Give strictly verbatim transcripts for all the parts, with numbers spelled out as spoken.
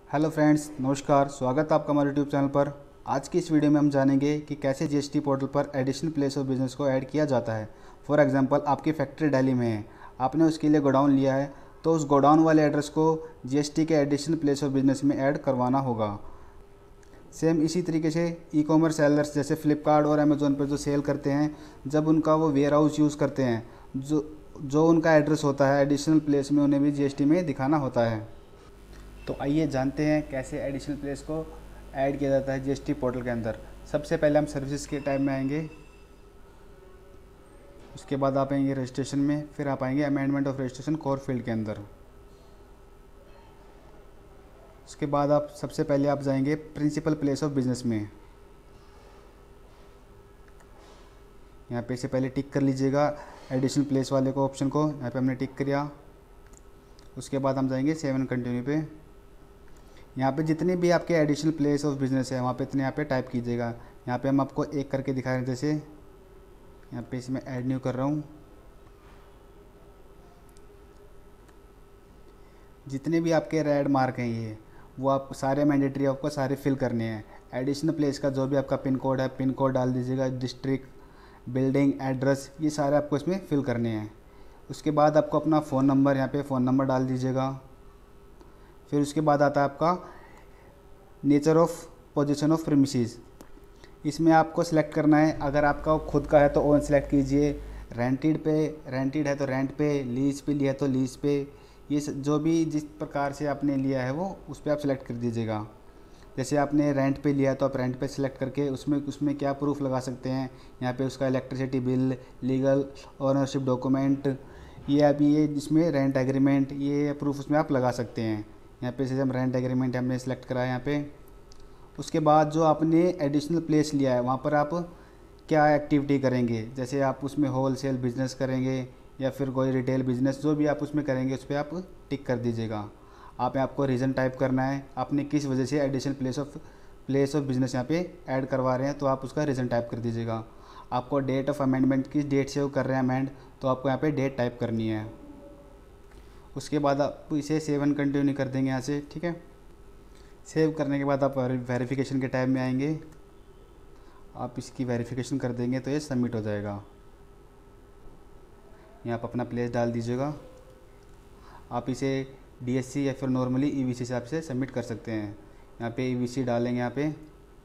Hello friends, नमस्कार। स्वागत है आपका हमारे यूट्यूब चैनल पर। आज की इस वीडियो में हम जानेंगे कि कैसे जीएसटी पोर्टल पर एडिशनल प्लेस ऑफ बिजनेस को ऐड किया जाता है। फॉर एग्जांपल, आपकी फैक्ट्री दिल्ली में है, आपने उसके लिए गोडाउन लिया है, तो उस गोडाउन वाले एड्रेस को जीएसटी के एडिशनल प्लेस ऑफ बिजनेस में ऐड करवाना होगा। सेम इसी तरीके से ई कॉमर्स सेलर्स जैसे फ्लिपकार्ट और अमेज़ोन पर जो सेल करते हैं, जब उनका वो वेयर हाउस यूज़ करते हैं, जो जो उनका एड्रेस होता है एडिशनल प्लेस में उन्हें भी जीएसटी में दिखाना होता है। तो आइए जानते हैं कैसे एडिशनल प्लेस को ऐड किया जाता है जीएसटी पोर्टल के अंदर। सबसे पहले हम सर्विसेज के टाइम में आएंगे, उसके बाद आप आएंगे रजिस्ट्रेशन में, फिर आप आएंगे amendment of registration core field के अंदर। उसके बाद आप सबसे पहले आप जाएंगे प्रिंसिपल प्लेस ऑफ बिजनेस में। यहाँ पे से पहले टिक कर लीजिएगा एडिशनल प्लेस वाले को, ऑप्शन को यहाँ पे हमने टिक किया। उसके बाद हम जाएंगे सेवन कंटिन्यू पे। यहाँ पे जितने भी आपके एडिशनल प्लेस ऑफ बिजनेस है वहाँ पे इतने यहाँ पे टाइप कीजिएगा। यहाँ पे हम आपको एक करके दिखा रहे हैं, जैसे यहाँ पे इसमें ऐड न्यू कर रहा हूँ। जितने भी आपके रेड मार्क हैं ये वो आप सारे मैंडेटरी आपको सारे फिल करने हैं। एडिशनल प्लेस का जो भी आपका पिन कोड है, पिन कोड डाल दीजिएगा, डिस्ट्रिक्ट, बिल्डिंग, एड्रेस, ये सारे आपको इसमें फिल करने हैं। उसके बाद आपको अपना फ़ोन नंबर, यहाँ पे फ़ोन नंबर डाल दीजिएगा। फिर उसके बाद आता है आपका nature of position of premises. इसमें आपको सिलेक्ट करना है, अगर आपका खुद का है तो ओन सेलेक्ट कीजिए, रेंटेड पे रेंटेड है तो रेंट पे, लीज पे लिया है तो लीज पे, ये जो भी जिस प्रकार से आपने लिया है वो उस पर आप सिलेक्ट कर दीजिएगा। जैसे आपने रेंट पे लिया है तो आप रेंट पे सिलेक्ट करके उसमें उसमें क्या प्रूफ लगा सकते हैं, यहाँ पे उसका electricity bill, legal ownership document, ये अभी ये जिसमें रेंट एग्रीमेंट, ये प्रूफ उसमें आप लगा सकते हैं। यहाँ पे से हम रेंट एग्रीमेंट हमने सेलेक्ट करा है यहाँ पे। उसके बाद जो आपने एडिशनल प्लेस लिया है वहाँ पर आप क्या एक्टिविटी करेंगे, जैसे आप उसमें होल सेल बिज़नेस करेंगे या फिर कोई रिटेल बिज़नेस, जो भी आप उसमें करेंगे उस पर आप टिक कर दीजिएगा। आप आपको रीज़न टाइप करना है, आपने किस वजह से additional place of place of business यहाँ पे ऐड करवा रहे हैं, तो आप उसका रीज़न टाइप कर दीजिएगा। आपको डेट ऑफ अमेंडमेंट किस डेट से वो कर रहे हैं अमेंड, तो आपको यहाँ पे डेट टाइप करनी है। उसके बाद आप इसे सेव एंड कंटिन्यू कर देंगे यहाँ से, ठीक है। सेव करने के बाद आप वेरिफिकेशन के टाइम में आएंगे, आप इसकी वेरिफिकेशन कर देंगे तो ये सबमिट हो जाएगा। यहाँ आप अपना प्लेस डाल दीजिएगा। आप इसे डीएससी या फिर नॉर्मली ईवीसी हिसाब से सबमिट कर सकते हैं। यहाँ पे ईवीसी डालेंगे यहाँ पे।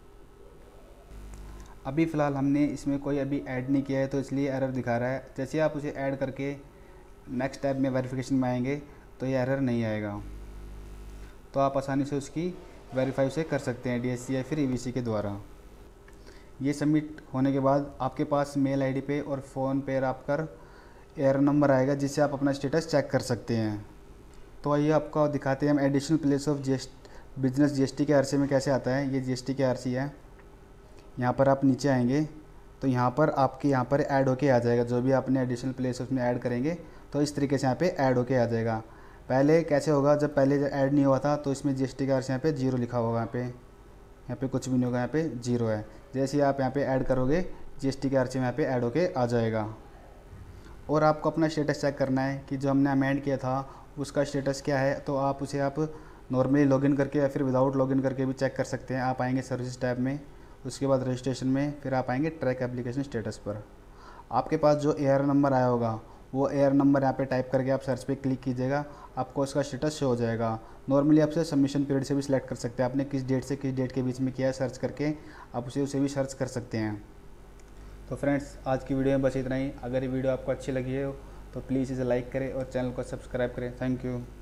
अभी फ़िलहाल हमने इसमें कोई अभी ऐड नहीं किया है तो इसलिए एरर दिखा रहा है। जैसे आप उसे ऐड करके नेक्स्ट टैब में वेरिफिकेशन में आएंगे तो ये एरर नहीं आएगा, तो आप आसानी से उसकी वेरीफाई उसे कर सकते हैं डीएससी या फिर ईवीसी के द्वारा। ये सबमिट होने के बाद आपके पास मेल आईडी पे और फ़ोन पे आपका एरर नंबर आएगा, जिससे आप अपना स्टेटस चेक कर सकते हैं। तो आइए आपको दिखाते हैं हम additional place of GST business GST के आरसी में कैसे आता है। ये जीएसटी के आरसी है। यहाँ पर आप नीचे आएंगे तो यहाँ पर आपके यहाँ पर ऐड होके आ जाएगा, जो भी आपने एडिशनल प्लेस उसमें ऐड करेंगे तो इस तरीके से यहाँ पे ऐड होके आ जाएगा। पहले कैसे होगा, जब पहले ऐड नहीं हुआ था तो इसमें जीएसटी का आरसी यहाँ पे जीरो लिखा होगा, यहाँ पे यहाँ पे कुछ भी नहीं होगा, यहाँ पे जीरो है। जैसे ही आप यहाँ पे ऐड करोगे जीएसटी के आरसी में यहाँ पे ऐड होके आ जाएगा। और आपको अपना स्टेटस चेक करना है कि जो हमने अमेंड किया था उसका स्टेटस क्या है, तो आप उसे आप नॉर्मली लॉगिन करके या फिर विदाउट लॉगिन करके भी चेक कर सकते हैं। आप आएंगे सर्विस टैब में, उसके बाद रजिस्ट्रेशन में, फिर आप आएंगे ट्रैक एप्लीकेशन स्टेटस पर। आपके पास जो एआर नंबर आया होगा वो एआर नंबर यहाँ पे टाइप करके आप सर्च पे क्लिक कीजिएगा, आपको उसका स्टेटस शो हो जाएगा। नॉर्मली आपसे सबमिशन पीरियड से भी सिलेक्ट कर सकते हैं, आपने किस डेट से किस डेट के बीच में किया है सर्च करके आप उसे उसे भी सर्च कर सकते हैं। तो फ्रेंड्स, आज की वीडियो में बस इतना ही। अगर ये वीडियो आपको अच्छी लगी हो तो प्लीज़ इसे लाइक करें और चैनल को सब्सक्राइब करें। Thank you.